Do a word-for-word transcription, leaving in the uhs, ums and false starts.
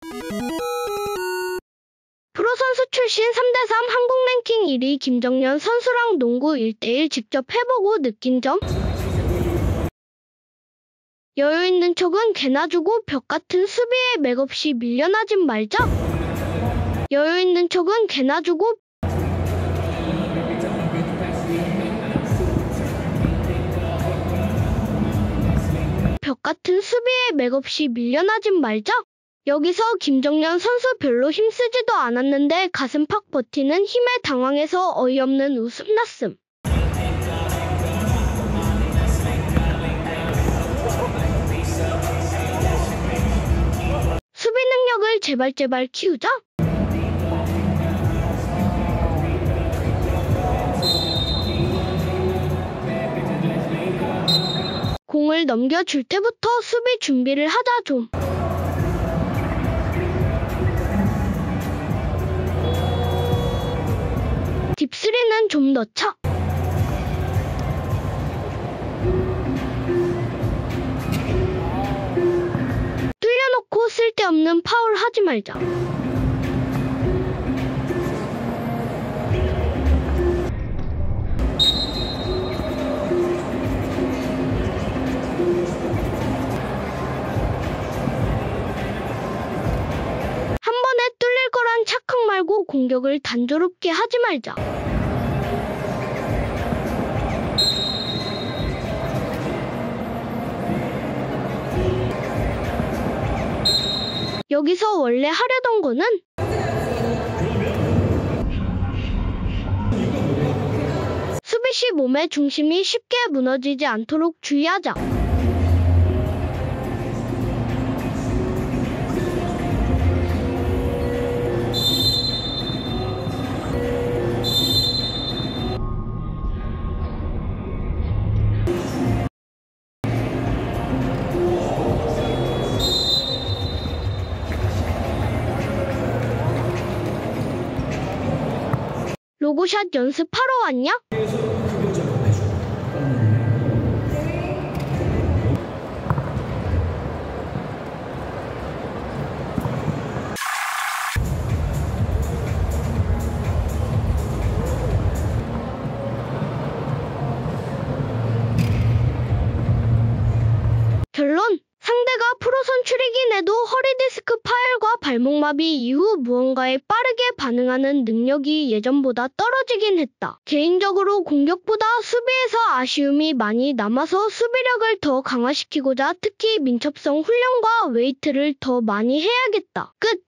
프로선수 출신 삼 대 삼 한국 랭킹 일 위 김정연 선수랑 농구 일 대 일 직접 해보고 느낀 점? 여유 있는 척은 개나 주고 벽 같은 수비에 맥없이 밀려나진 말자. 여유 있는 척은 개나 주고 벽 같은 수비에 맥없이 밀려나진 말자. 여기서 김정연 선수 별로 힘쓰지도 않았는데 가슴 팍 버티는 힘에 당황해서 어이없는 웃음 났음. 수비 능력을 제발 제발 키우자. 공을 넘겨줄 때부터 수비 준비를 하자 좀. 딥쓰리는 좀 넣자. 뚫려놓고 쓸데없는 파울 하지 말자. 한 번에 뚫릴 거란 착각 말고 공격을 단조롭게 하지 말자. 여기서 원래 하려던 거는 수비 시 몸의 중심이 쉽게 무너지지 않도록 주의하자. 로고샷 연습하러 왔냐? 결론. 상대가 프로 선출이긴 해도 허리디스크 파열과 발목마비 이후 무언가에 빠르게 반응하는 능력이 예전보다 떨어지긴 했다. 개인적으로 공격보다 수비에서 아쉬움이 많이 남아서 수비력을 더 강화시키고자 특히 민첩성 훈련과 웨이트를 더 많이 해야겠다. 끝.